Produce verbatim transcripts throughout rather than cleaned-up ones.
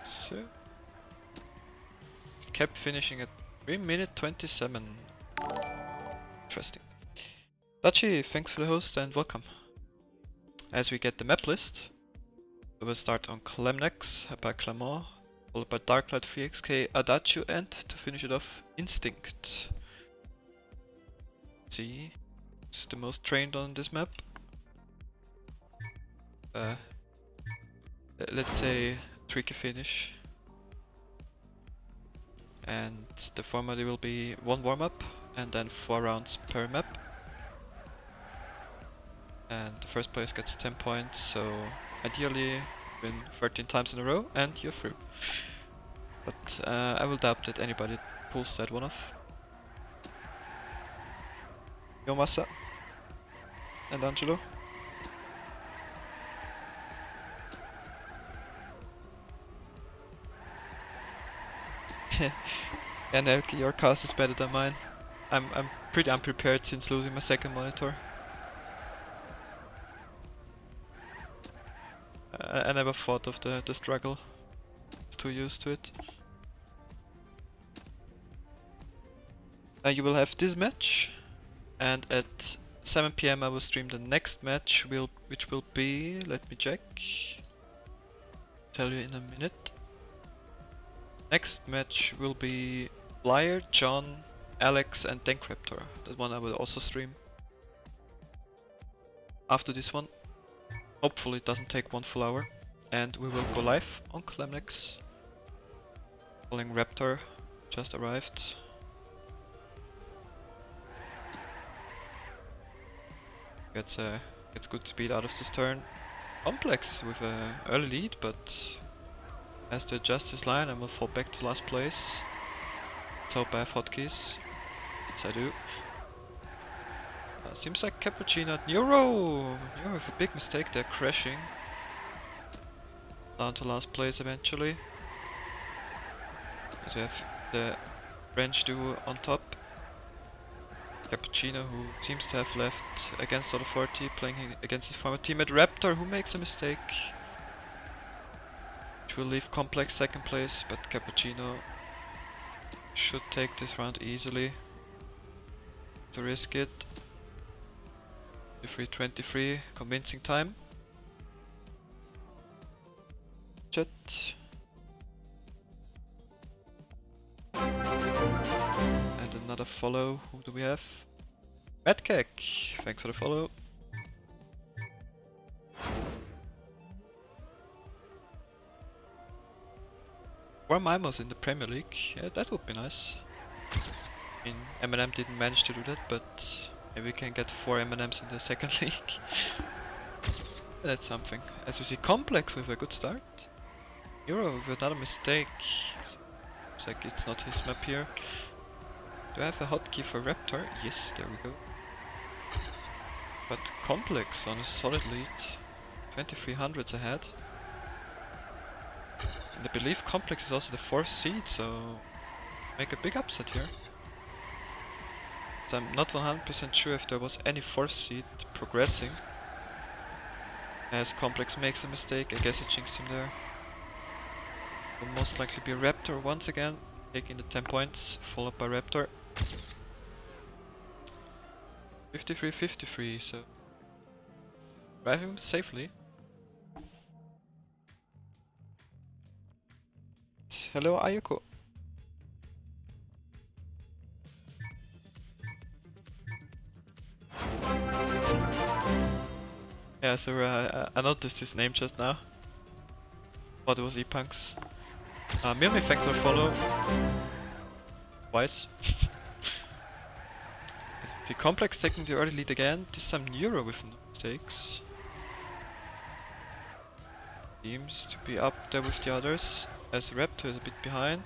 So. Kept finishing at three minute twenty-seven. Interesting. Dachi, thanks for the host and welcome. As we get the map list, we will start on Clemnex by Clement, followed by Darklight, three X K, Adagio, and to finish it off, Instinct. Let's see, it's the most trained on this map. Uh, let's say tricky finish. And the format will be one warm-up and then four rounds per map. And the first place gets ten points, so ideally win thirteen times in a row and you're through. But uh, I will doubt that anybody pulls that one off. Yomasa and Angelo. Yeah, Nelke, your cast is better than mine. I'm I'm pretty unprepared since losing my second monitor. Uh, I never thought of the, the struggle. I was too used to it. Uh, you will have this match, and at seven P M I will stream the next match, will which will be, let me check, tell you in a minute. Next match will be Blyer, John, Alex and Denkraptor. That one I will also stream. After this one. Hopefully it doesn't take one full hour. And we will go live on Clemnex. Calling Raptor just arrived. Gets, uh, gets good speed out of this turn. Complex with an early lead, but has to adjust his line and will fall back to last place. Let's hope I have hotkeys. Yes, I do. Uh, seems like Cappuccino at Neuro! Neuro with a big mistake there, crashing. Down to last place eventually. As we have the French duo on top. Cappuccino, who seems to have left against Auto forty, playing against his former teammate Raptor, who makes a mistake. Which will leave Complex second place, but Cappuccino should take this round easily. To risk it. three twenty-three, convincing time. Jet. And another follow. Who do we have? Madcake, thanks for the follow. Four Mimos in the Premier League, yeah, that would be nice. I mean, M N M didn't manage to do that, but maybe we can get four M N Ms in the second league. That's something. As we see Complex with a good start. Euro with another mistake. Looks like it's not his map here. Do I have a hotkey for Raptor? Yes, there we go. But Complex on a solid lead. twenty-three hundreds ahead. And I believe Complex is also the fourth seed, so make a big upset here. So I'm not one hundred percent sure if there was any fourth seed progressing. As Complex makes a mistake, I guess I jinxed him there. Will most likely be Raptor once again, taking the ten points, followed by Raptor. fifty-three fifty-three, so drive him safely. Hello Ayako. Yeah, so uh, I noticed his name just now. Thought it was E-Punks. Uh, Mirmi, thanks for the follow. Twice. The Complex taking the early lead again. This time Neuro with no mistakes. Seems to be up there with the others. As Raptor is a bit behind.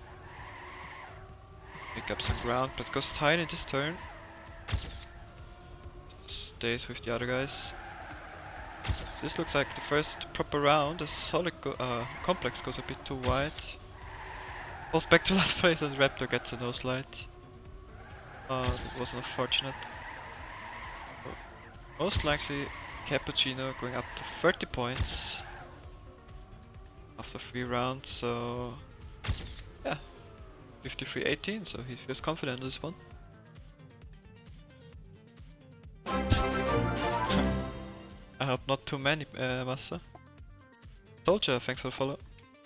Pick up some ground, but goes tiny this turn. Stays with the other guys. This looks like the first proper round. A solid go uh, Complex goes a bit too wide. Falls back to last place and Raptor gets a no slide. Oh, that was unfortunate. Most likely Cappuccino going up to thirty points. after three rounds, so yeah, fifty-three eighteen, so he feels confident in this one. I hope not too many, uh, Massa. Soldier, thanks for the follow.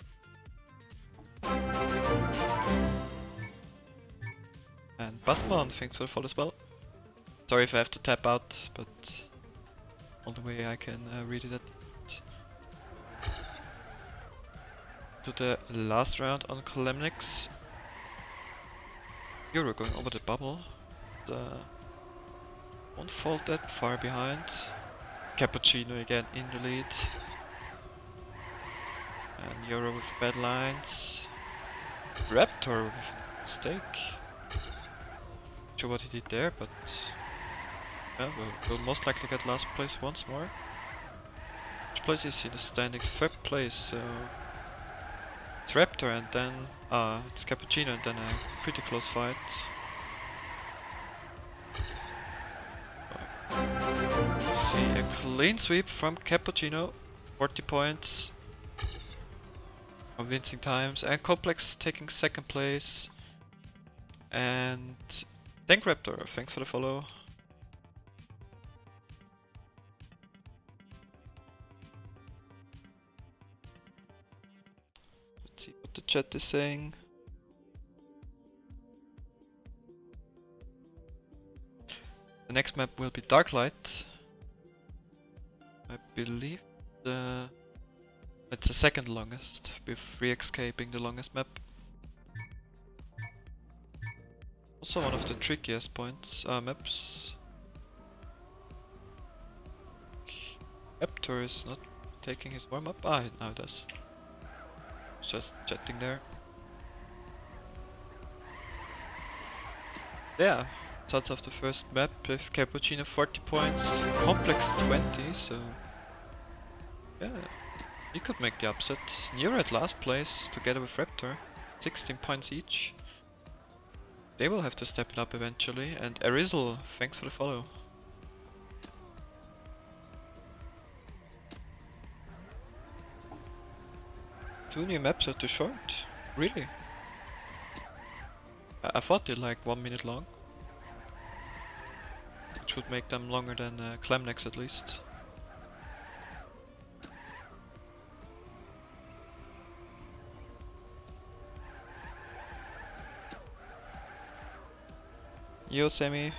And Basmon, thanks for the follow as well. Sorry if I have to tap out, but only way I can uh, read it at to the last round on Kalemnix. Euro going over the bubble. The won't fall that far behind. Cappuccino again in the lead. And Euro with bad lines. Raptor with a mistake. Not sure what he did there, but yeah, we'll, we'll most likely get last place once more. Which place is he in the standings? Third place, so it's Raptor and then ah, uh, it's Cappuccino and then a pretty close fight. Let's see, a clean sweep from Cappuccino, forty points. Convincing times, and Complex taking second place. And Tank Raptor, thanks for the follow. Let's see what the chat is saying. The next map will be Darklight. I believe the it's the second longest, with Free Escape being the longest map. Also one of the trickiest points, uh, maps. Raptor is not taking his warm up. Ah, now it does. Just chatting there. Yeah, starts off the first map with Cappuccino forty points, Complex twenty, so yeah, he could make the upset. Near at last place together with Raptor, sixteen points each. They will have to step it up eventually. And Arizel, thanks for the follow. Two new maps are too short? Really? I, I thought they're like one minute long. Which would make them longer than uh, Kalemnix at least. Yo Semi.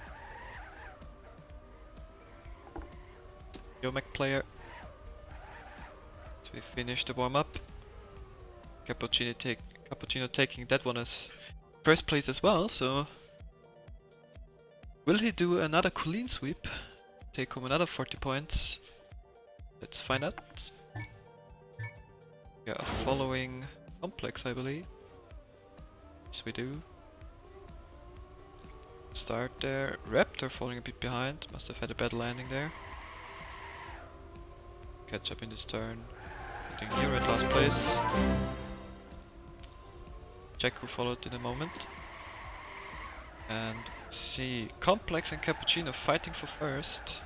Yo Mac player. So we finished the warm up. Cappuccino take Cappuccino taking that one as first place as well, so will he do another clean sweep? Take home another forty points? Let's find out. Yeah, following Complex I believe. Yes we do. Start there. Raptor falling a bit behind. Must have had a bad landing there. Catch up in this turn. Getting near at last place. Check who followed in a moment. And see Complex and Cappuccino fighting for first.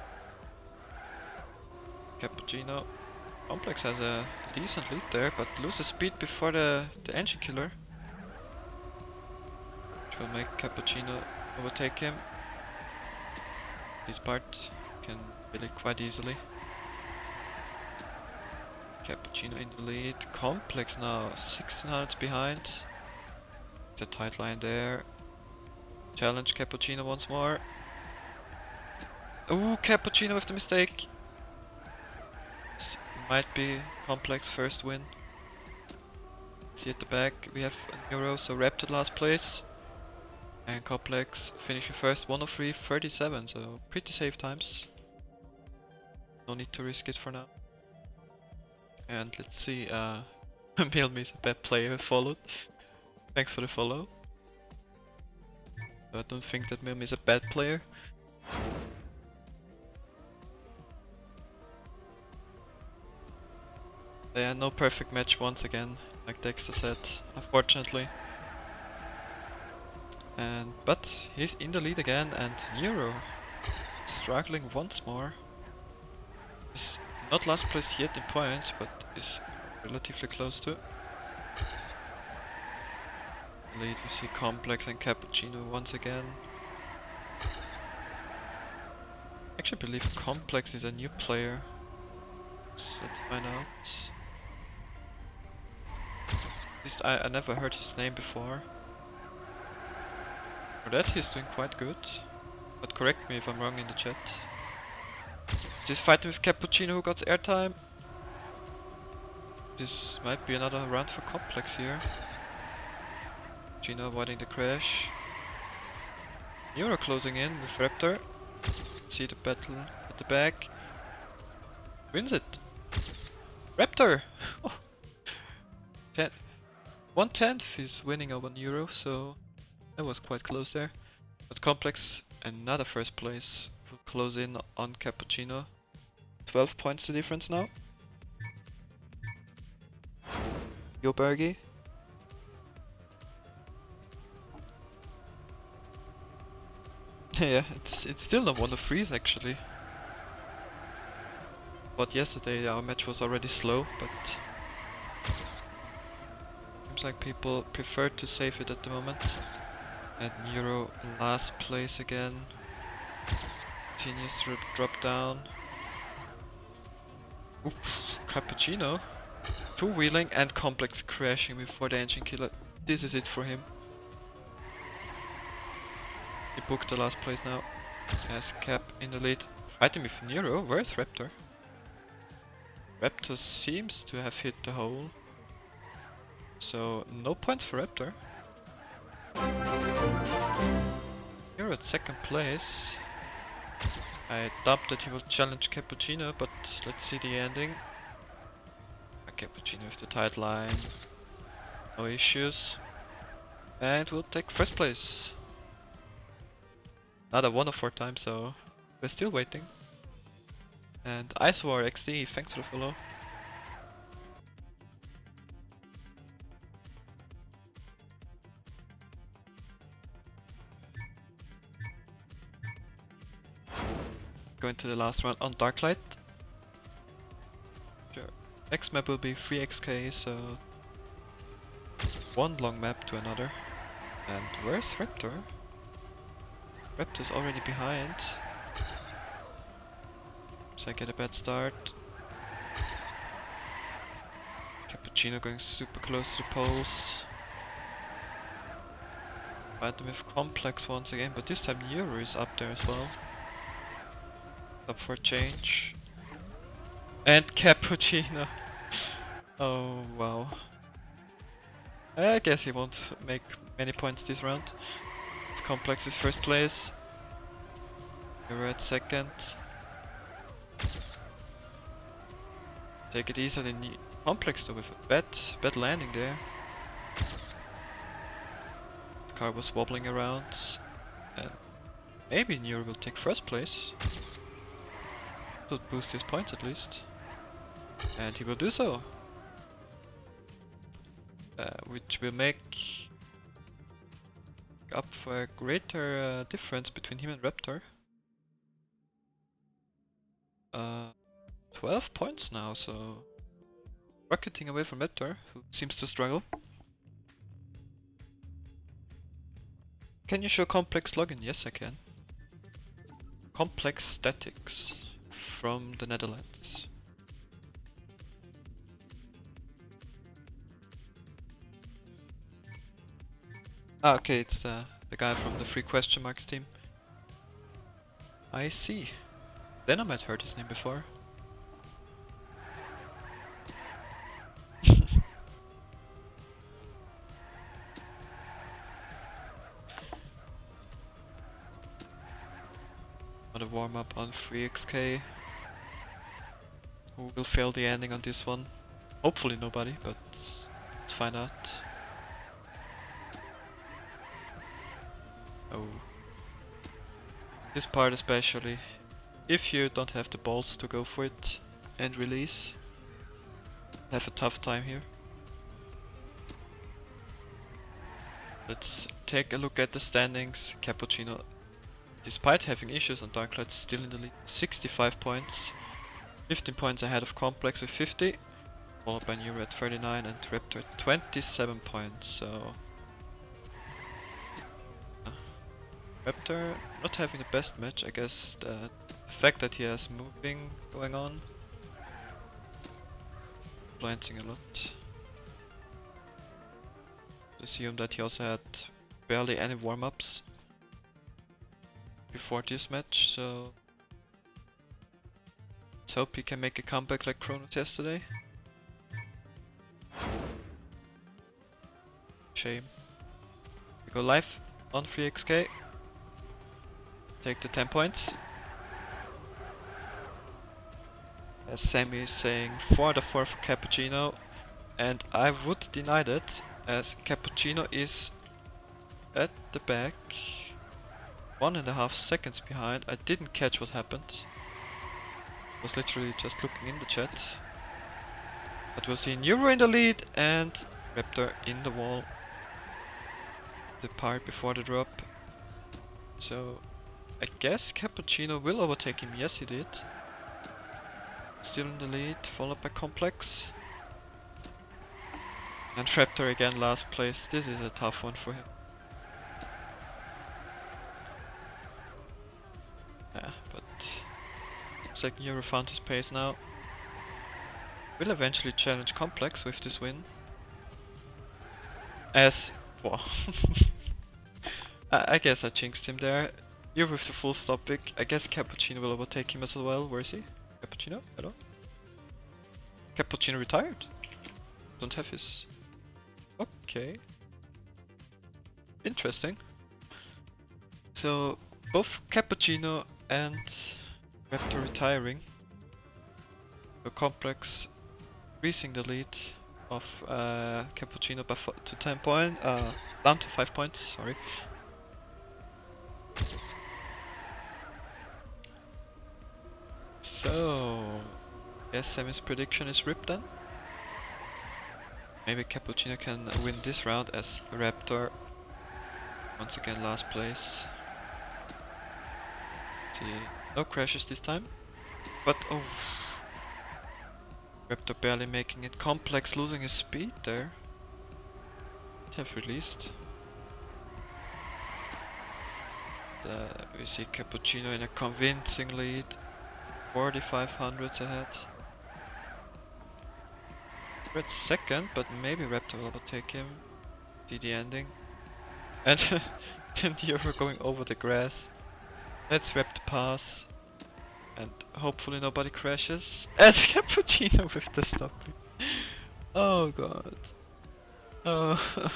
Cappuccino. Complex has a decent lead there, but loses speed before the, the engine killer. Which will make Cappuccino overtake him. This part can kill it quite easily. Cappuccino in the lead. Complex now sixteen hundred behind. It's a tight line there. Challenge Cappuccino once more. Ooh, Cappuccino with the mistake. This might be Complex first win. See at the back we have a Euro, so Raptor last place. And Complex finishing first, one oh three thirty-seven, so pretty safe times. No need to risk it for now. And let's see, uh, Milmi is a bad player, followed. Thanks for the follow. I don't think that Milmi is a bad player. Yeah, no perfect match once again, like Dexter said, unfortunately. And but he's in the lead again, and Nero struggling once more. He's not last place yet in points, but is relatively close to. Lead, we see Complex and Cappuccino once again. I actually believe Complex is a new player. Let's find out. At least I, I never heard his name before. For that he's doing quite good. But correct me if I'm wrong in the chat. This fighting with Cappuccino who got airtime. This might be another round for Complex here. Gino avoiding the crash. Neuro closing in with Raptor. See the battle at the back. Wins it. Raptor! Oh. Ten. One tenth is winning over Neuro, so that was quite close there. But Complex, another first place, will close in on Cappuccino. twelve points the difference now. Yo Bergie. Yeah, it's it's still not one of threes actually. But yesterday our match was already slow, but seems like people prefer to save it at the moment. And Neuro last place again. Continues to drop down. Oop, Cappuccino. Two wheeling and Complex crashing before the engine killer. This is it for him. He booked the last place now. Has Cap in the lead. Fighting with Neuro. Where's Raptor? Raptor seems to have hit the hole. So no points for Raptor. Neuro at second place. I doubt that he will challenge Cappuccino, but let's see the ending. Cappuccino with the tight line. No issues. And we'll take first place. Another one of four times, so we're still waiting. And Icewar X D, thanks for the follow. Going to the last round on Darklight. Sure. Next map will be three X K, so one long map to another. And where's Raptor? Raptor's already behind. So I get a bad start. Cappuccino going super close to the poles. Fight them with Complex once again, but this time Neuro is up there as well. Up for a change. And Cappuccino. Oh wow. I guess he won't make many points this round. It's Complex's first place. We're at second. Take it easy on the Complex though with a bad, bad landing there. The car was wobbling around. And maybe Neuro will take first place. Would boost his points at least. And he will do so. Uh, which will make up for a greater uh, difference between him and Raptor. Uh, twelve points now, so rocketing away from Raptor, who seems to struggle. Can you show Complex login? Yes, I can. Complex Statics from the Netherlands. Ah, okay, it's uh, the guy from the Free Question Marks team. I see. Then I might heard his name before. Another warm up on three X K. Who will fail the ending on this one? Hopefully nobody, but let's find out. Oh. This part especially. If you don't have the balls to go for it and release, have a tough time here. Let's take a look at the standings. Cappuccino, despite having issues on Darklight, still in the lead. sixty-five points. fifteen points ahead of Complex with fifty. followed by Nero at thirty-nine and Raptor at twenty-seven points, so... Uh, Raptor not having the best match, I guess the, the fact that he has moving going on. Glancing a lot. Assume that he also had barely any warm-ups before this match, so let's hope he can make a comeback like Kronos yesterday. Shame. We go live on three X K. Take the ten points. As Sammy is saying four to four for Cappuccino, and I would deny that, as Cappuccino is at the back, one and a half seconds behind. I didn't catch what happened. Was literally just looking in the chat. But we'll see Nero in the lead and Raptor in the wall. The part before the drop. So I guess Cappuccino will overtake him. Yes, he did. Still in the lead, followed by Complex. And Raptor again last place. This is a tough one for him. Yeah, but looks like Nero found his pace now. Will eventually challenge Complex with this win. As... wow. I, I guess I jinxed him there. Nero with the full stop pick. I guess Cappuccino will overtake him as well. Where is he? Cappuccino? Hello? Cappuccino retired? Don't have his... Okay. Interesting. So, both Cappuccino and Raptor retiring. So Complex increasing the lead of uh, Cappuccino by f to ten points, uh, down to five points, sorry. So, yes, Sammy's prediction is ripped then. Maybe Cappuccino can win this round as Raptor once again last place. See, no crashes this time, but oh, Raptor barely making it. Complex losing his speed there. Might have released. Uh, we see Cappuccino in a convincing lead. forty-five hundreds ahead. Red second, but maybe Raptor will overtake him. See the ending. And then Nero going over the grass. Let's Raptor pass. And hopefully nobody crashes. And Cappuccino with the stopping. Oh god. Oh.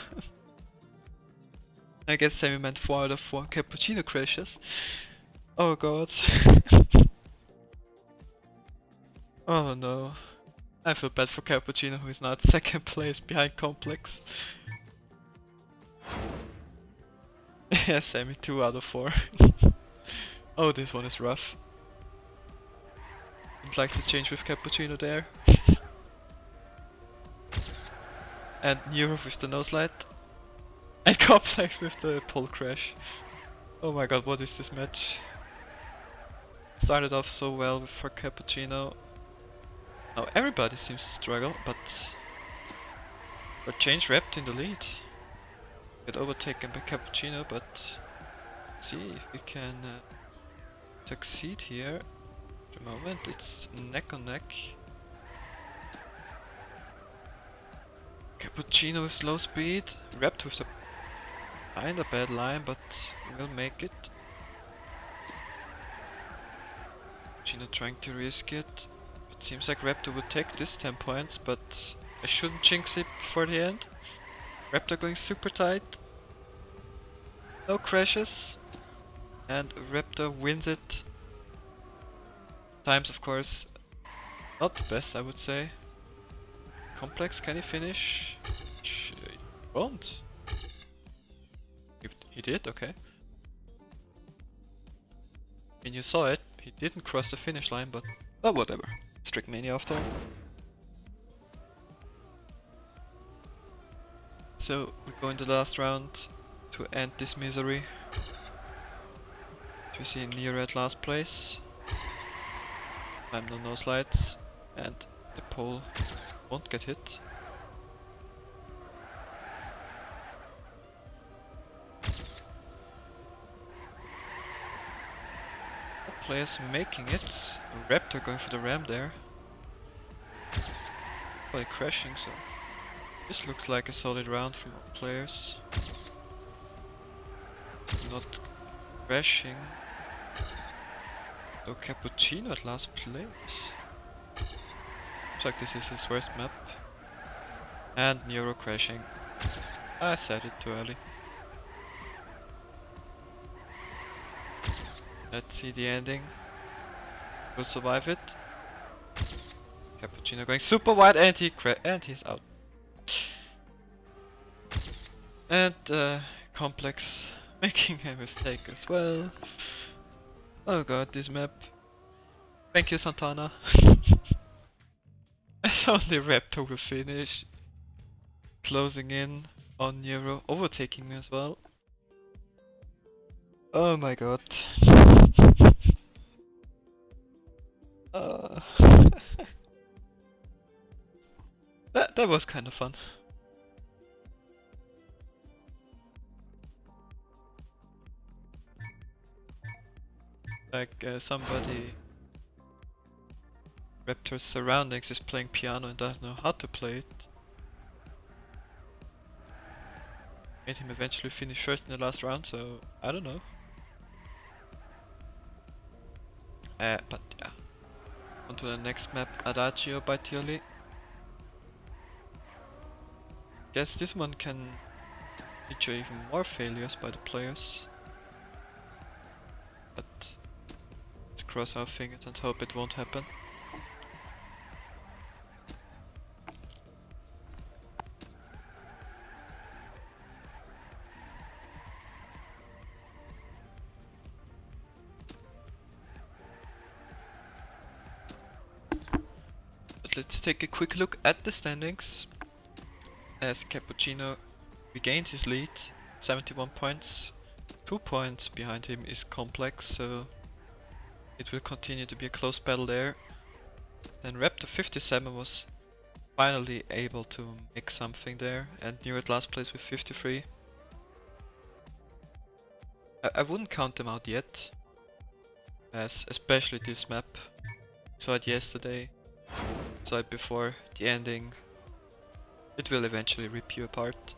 I guess Sammy meant four out of four Cappuccino crashes. Oh god. Oh no. I feel bad for Cappuccino, who is now at second place behind Complex. Yeah, Sammy, two out of four. Oh, this one is rough. Didn't like the change with Cappuccino there. And Nero with the nose light. And Complex with the pole crash. Oh my god, what is this match? Started off so well for Cappuccino. Now everybody seems to struggle, but but Change Raptor in the lead. Get overtaken by Cappuccino, but see if we can uh, succeed here. At the moment it's neck on neck. Cappuccino with slow speed, Raptor with a kinda bad line, but will make it. Cappuccino trying to risk it. It seems like Raptor would take this ten points, but I shouldn't jinx it before the end. Raptor going super tight. No crashes. And Raptor wins it. Times, of course, not the best, I would say. Complex, can he finish? He won't. He, he did, okay. And you saw it, he didn't cross the finish line, but, but whatever. Strict Mania after all. So we go in the last round to end this misery. We see Nero at last place. I'm no nose lights and the pole won't get hit. Players making it. Raptor going for the ram there. Probably crashing, so this looks like a solid round from all players. It's not crashing. So Cappuccino at last place. Looks like this is his worst map. And Neuro crashing. I said it too early. Let's see the ending. Will survive it. Cappuccino going super wide and he cra and he's out. And uh, Complex making a mistake as well. Oh god, this map. Thank you, Santana. As only Raptor will finish. Closing in on Neuro, overtaking me as well. Oh my god. uh. that, that was kind of fun. Like uh, somebody Raptor's surroundings is playing piano and doesn't know how to play it. Made him eventually finish first in the last round, so I don't know. Uh, but yeah. On to the next map, Adagio by Tirli. Guess this one can feature even more failures by the players. But let's cross our fingers and hope it won't happen. Let's take a quick look at the standings. As Cappuccino regains his lead, seventy-one points. Two points behind him is Complex, so it will continue to be a close battle there. Then Raptor fifty-seven was finally able to make something there, and Neuro at last place with fifty-three. I, I wouldn't count them out yet, as especially this map. Saw it yesterday. Saw it before the ending. It will eventually rip you apart.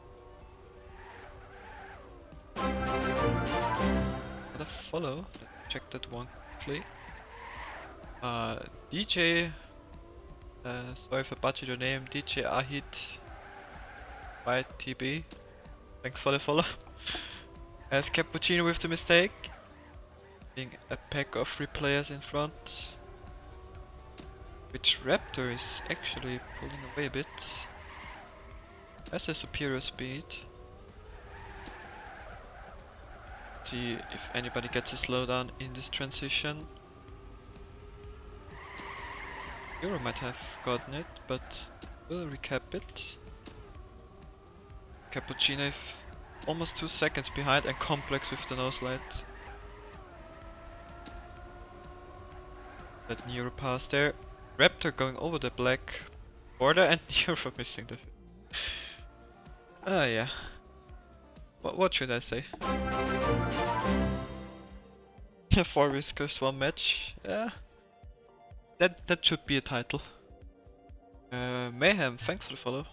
Got a follow. Let's check that one quickly. Uh, D J. Uh, sorry if I butchered your name. D J Ahit by T B. Thanks for the follow. As Cappuccino with the mistake. Being a pack of three players in front. Which Raptor is actually pulling away a bit. Has a superior speed. Let's see if anybody gets a slowdown in this transition. Neuro might have gotten it, but we'll recap it. Cappuccino almost two seconds behind and Complex with the nose light. Let Neuro pass there. Raptor going over the black border and Neuro missing the... Ah, uh, yeah. What, what should I say? Four whiskers, one match. Yeah. That, that should be a title. Uh, Mayhem, thanks for the follow.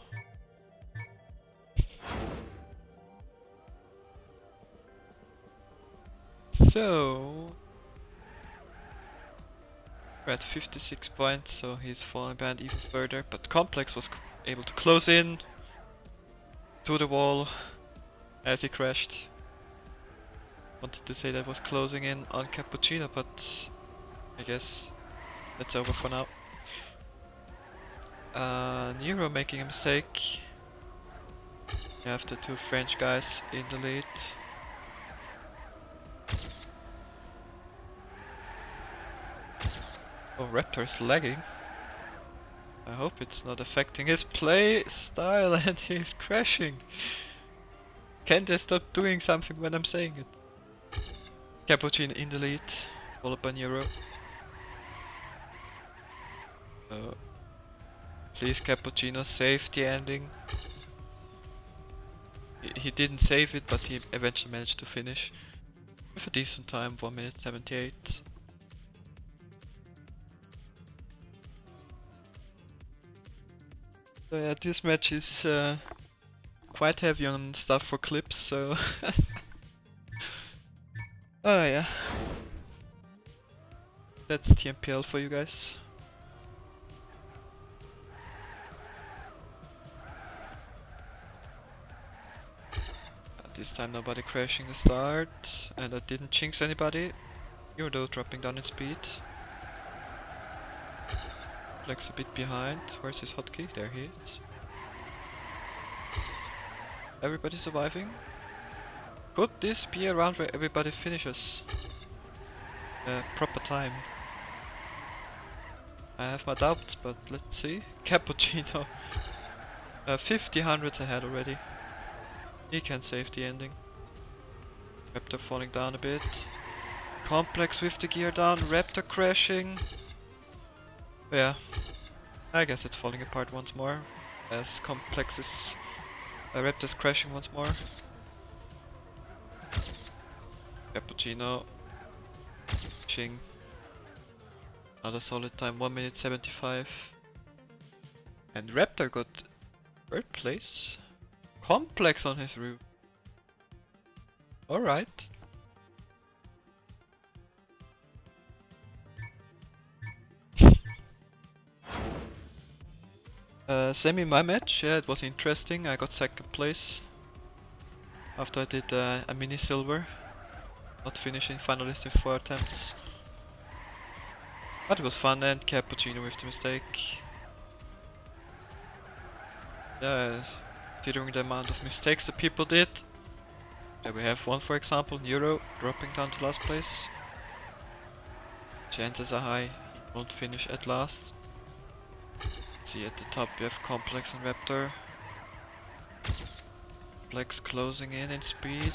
So... we're at fifty-six points, so he's falling behind even further, but Complex was able to close in to the wall as he crashed. Wanted to say that was closing in on Cappuccino, but I guess that's over for now. Uh, Neuro making a mistake. You have the two French guys in the lead. Oh, Raptor is lagging. I hope it's not affecting his play style and he's crashing. Can't they stop doing something when I'm saying it? Cappuccino in the lead, followed by Neuro. So, Please, Cappuccino, save the ending. He, he didn't save it, but he eventually managed to finish with a decent time, one minute seventy-eight. So yeah, this match is uh, quite heavy on stuff for clips, so... Oh yeah. That's T M P L for you guys. This time nobody crashing the start, and I didn't jinx anybody. Yurdo dropping down in speed. Flex a bit behind. Where's his hotkey? There he is. Everybody surviving. Could this be a round where everybody finishes? Uh, proper time. I have my doubts, but let's see. Cappuccino. uh, fifty hundreds ahead already. He can save the ending. Raptor falling down a bit. Complex with the gear down. Raptor crashing. Yeah. I guess it's falling apart once more. As Complex is... Uh, Raptor's crashing once more. Cappuccino. Ching. Another solid time. one minute seventy-five. And Raptor got third place. Complex on his roof. Alright. uh, semi my match, yeah, it was interesting. I got second place after I did uh, a mini silver, not finishing finalist in four attempts. But it was fun, and Cappuccino with the mistake. Yeah. Considering the amount of mistakes that people did. There we have one, for example, Neuro dropping down to last place. Chances are high he won't finish at last. See, at the top we have Complex and Raptor. Complex closing in in speed.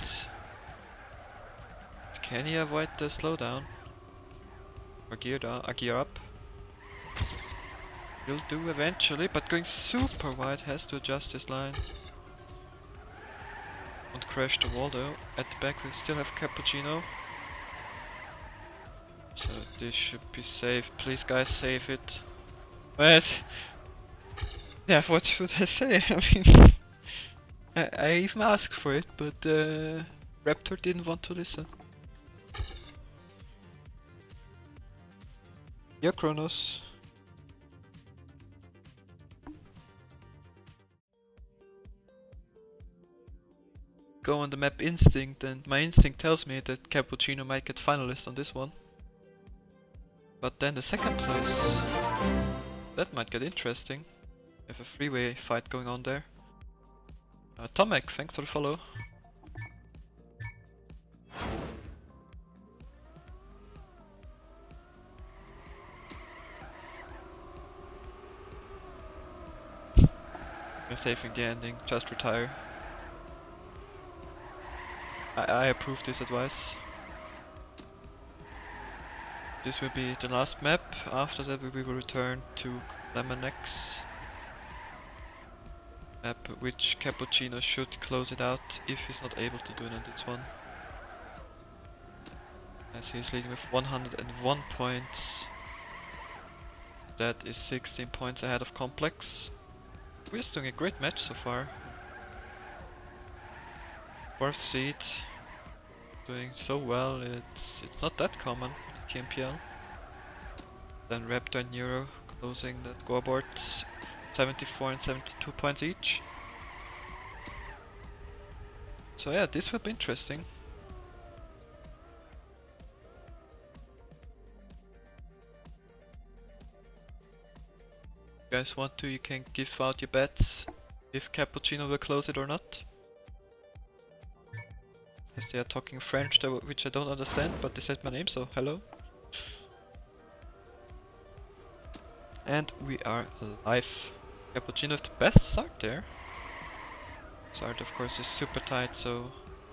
Can he avoid the slowdown? Or gear down, uh, gear up? Will do eventually, but going super wide, has to adjust his line. Won't crash the wall though. At the back we still have Cappuccino. So this should be safe. Please guys, save it. But yeah, what should I say? I mean, I, I even asked for it, but uh, Raptor didn't want to listen. Yeah, Kronos. Go on the map Instinct, and my instinct tells me that Cappuccino might get finalist on this one. But then the second place, that might get interesting. We have a three-way fight going on there. Uh, Tomek, thanks for the follow. You're saving the ending, just retire. I, I approve this advice. This will be the last map. After that we will return to Lemonex map, which Cappuccino should close it out if he's not able to do it on this one. As he's leading with one hundred one points. That is sixteen points ahead of Complex. We're just doing a great match so far. Fourth seed, doing so well. It's it's not that common in T M P L. Then Raptor and Neuro closing the scoreboard, seventy-four and seventy-two points each. So yeah, this will be interesting. If you guys want to, you can give out your bets if Cappuccino will close it or not. As they are talking French, which I don't understand, but they said my name, so hello. And we are live. Cappuccino with the best start there. Start of course is super tight, so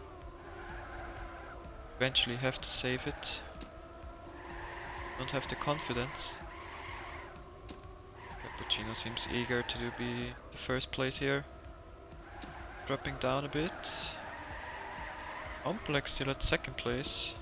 eventually have to save it. Don't have the confidence. Cappuccino seems eager to be the first place here. Dropping down a bit. Complex still at second place.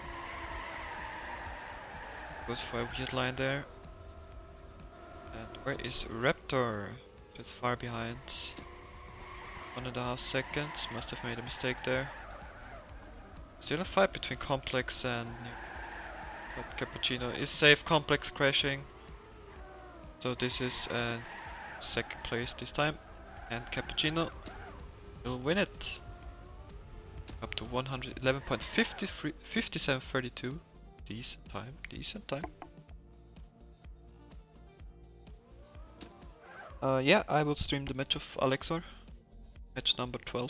Goes for a weird line there. And where is Raptor? Just far behind. One and a half seconds. Must have made a mistake there. Still a fight between Complex and but Cappuccino is safe. Complex crashing. So this is uh, second place this time. And Cappuccino will win it. Up to one eleven point five seven three two. Decent time, decent time. Uh, yeah, I will stream the match of Alexor. Match number twelve.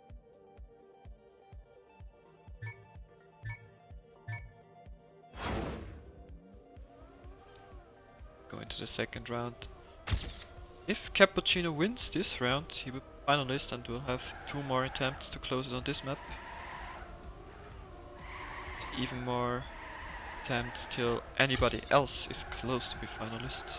Going to the second round. If Cappuccino wins this round, he will be finalist and will have two more attempts to close it on this map. Even more attempts till anybody else is close to be finalist.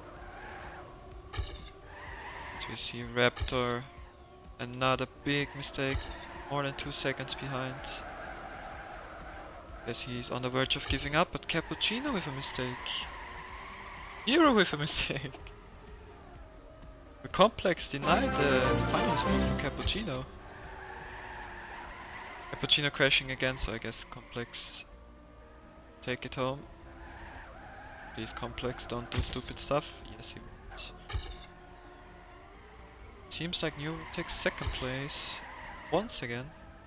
So we see Raptor, another big mistake, more than two seconds behind. Guess he's on the verge of giving up, but Cappuccino with a mistake. Hero with a mistake. The Complex denied the finalist vote for Cappuccino. Cappuccino crashing again, so I guess Complex take it home. Please Complex, don't do stupid stuff. Yes, he won't. Seems like New takes second place once again.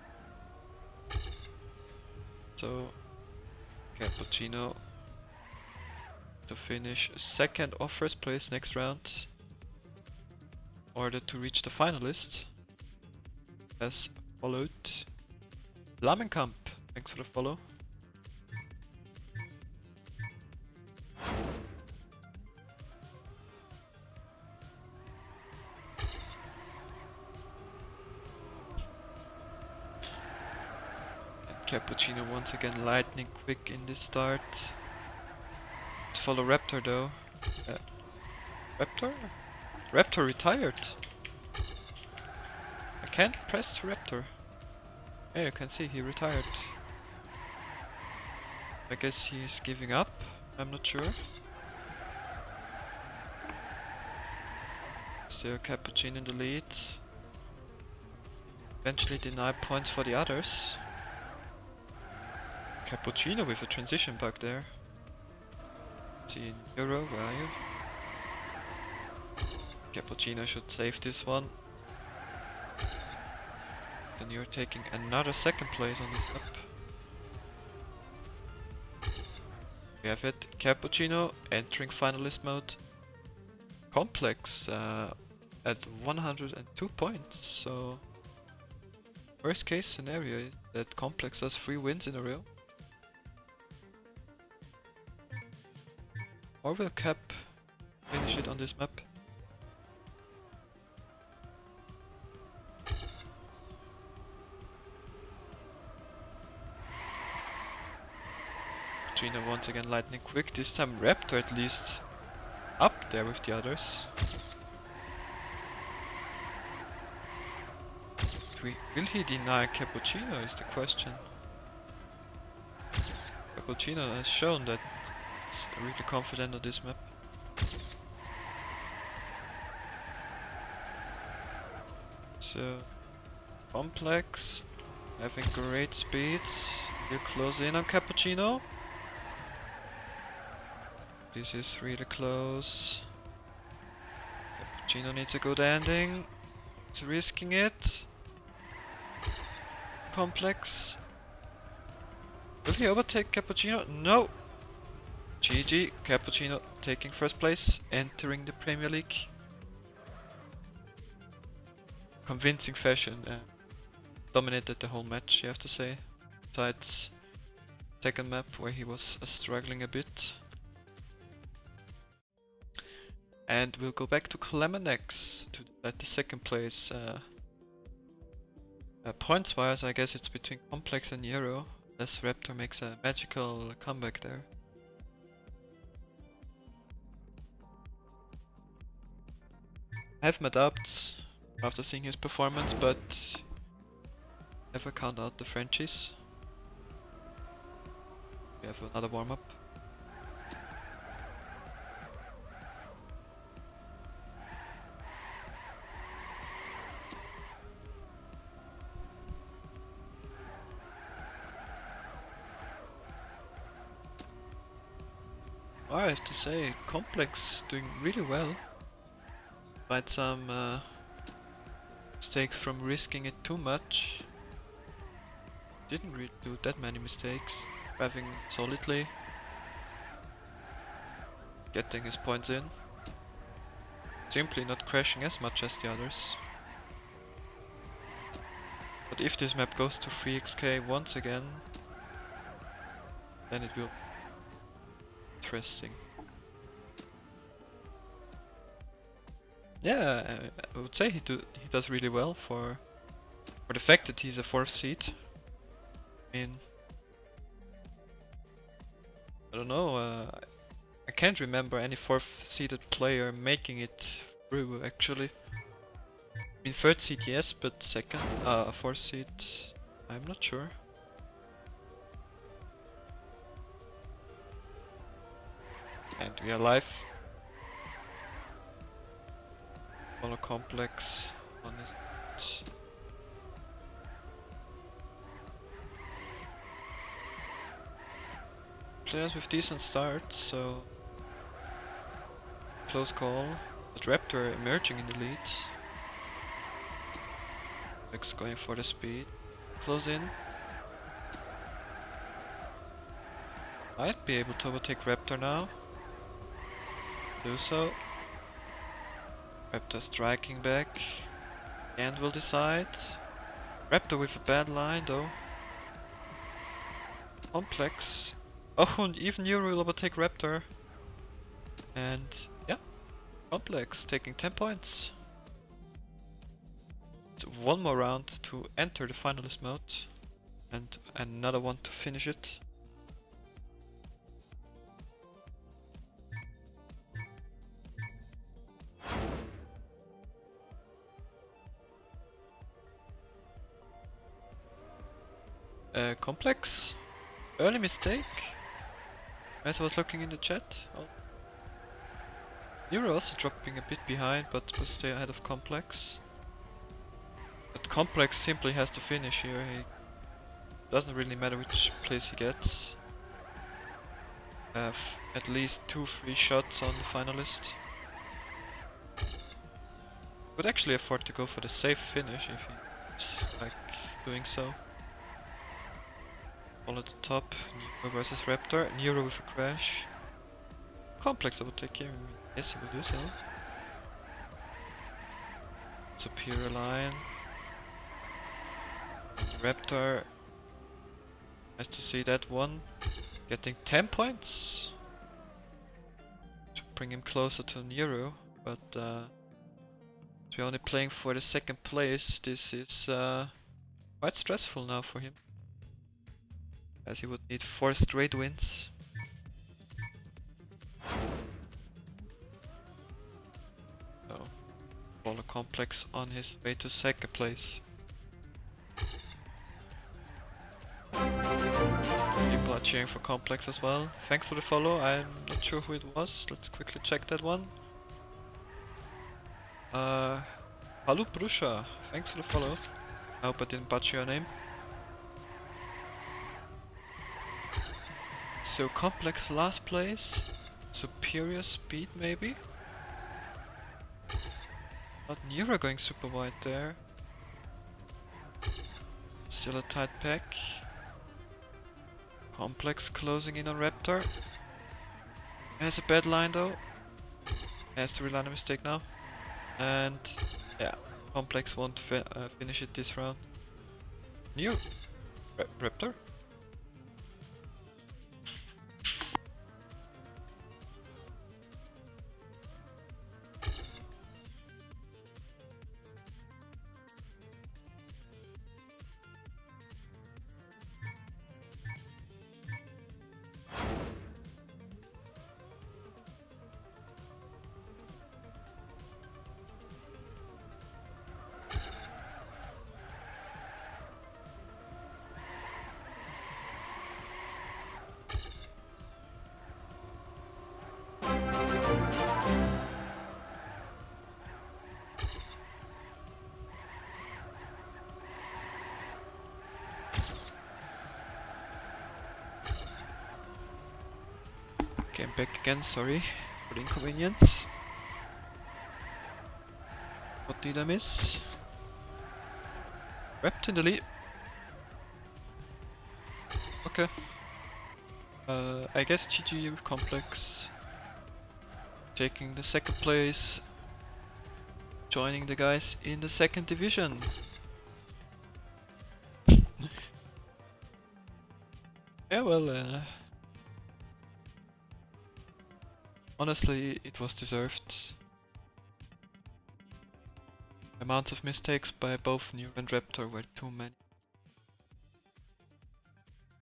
So Cappuccino to finish second or first place next round in order to reach the finalist. As followed Lamenkamp, thanks for the follow. Cappuccino once again lightning quick in this start. Let's follow Raptor though. Uh, Raptor? Raptor retired. I can't press Raptor. Yeah, you can see he retired. I guess he's giving up. I'm not sure. Still Cappuccino in the lead. Eventually deny points for the others. Cappuccino with a transition bug there. See Euro, where are you? Cappuccino should save this one. Then you're taking another second place on this map. We have it, Cappuccino entering finalist mode. Complex uh, at one hundred two points, so worst case scenario is that Complex has three wins in a row. Or will Cap finish it on this map? Gina once again lightning quick, this time Raptor at least up there with the others. Will he deny Cappuccino is the question. Cappuccino has shown that it's really confident on this map. So Complex having great speed. We'll close in on Cappuccino. This is really close. Cappuccino needs a good ending. It's risking it. Complex. Will he overtake Cappuccino? No! G G, Cappuccino taking first place, entering the Premier League. Convincing fashion. Uh, dominated the whole match, you have to say. Besides second map where he was uh, struggling a bit. And we'll go back to Clemenex to at the second place. Uh, uh, points wise, I guess it's between Complex and Euro. Unless Raptor makes a magical comeback there. have my doubts after seeing his performance, but never count out the Frenchies. We have another warm-up. I have to say, Complex doing really well. Despite some uh, mistakes from risking it too much. Didn't really do that many mistakes. Driving solidly. Getting his points in. Simply not crashing as much as the others. But if this map goes to three X K once again, then it will interesting. Yeah, uh, I would say he do he does really well for for the fact that he's a fourth seed. I mean, I don't know. Uh, I can't remember any fourth seeded player making it through actually. I mean, third seed yes, but second, uh, fourth seed, I'm not sure. And we are live. Follow Complex on it. Players with decent starts, so close call. But Raptor emerging in the lead. Complex going for the speed. Close in. Might be able to overtake Raptor now. Do so. Raptor striking back. And will decide. Raptor with a bad line though. Complex. Oh, and even Euro will overtake Raptor. And yeah, Complex taking ten points. So one more round to enter the finalist mode. And another one to finish it. Uh, Complex, early mistake. As I was looking in the chat. Oh. Nero also dropping a bit behind, but will stay ahead of Complex. But Complex simply has to finish here. He doesn't really matter which place he gets. Have at least two free shots on the finalist. Would actually afford to go for the safe finish if he's like doing so. All at the top, Nero versus Raptor, Nero with a crash. Complex will take him, yes he will do so. Superior line. And Raptor, nice to see that one. Getting ten points. To bring him closer to Nero, but uh, we're only playing for the second place. This is uh, quite stressful now for him. As he would need four straight wins. So, Follow Complex on his way to second place. People are cheering for Complex as well. Thanks for the follow, I'm not sure who it was. Let's quickly check that one. Uh, Halu Brusha, thanks for the follow. I hope I didn't butcher your name. So Complex last place, superior speed maybe? Not Nero going super wide there. Still a tight pack. Complex closing in on Raptor. Has a bad line though. Has to reline a mistake now. And yeah, Complex won't fi uh, finish it this round. Nero? Ra Raptor? Came back again, sorry for the inconvenience. What did I miss? Wrapped in the lead. Okay. Uh, I guess G G Complex taking the second place, joining the guys in the second division. Yeah, well, uh, honestly, it was deserved. The amounts of mistakes by both New and Raptor were too many.